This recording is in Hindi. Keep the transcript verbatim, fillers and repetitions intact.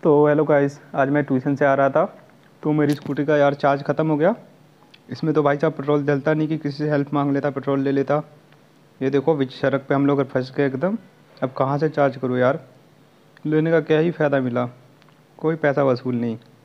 तो हेलो गाइस, आज मैं ट्यूशन से आ रहा था तो मेरी स्कूटी का यार चार्ज ख़त्म हो गया। इसमें तो भाई साहब पेट्रोल डलता नहीं कि किसी से हेल्प मांग लेता, पेट्रोल ले लेता। ये देखो बीच सड़क पे हम लोग फंस गए एकदम। अब कहाँ से चार्ज करूँ यार। लेने का क्या ही फ़ायदा मिला, कोई पैसा वसूल नहीं।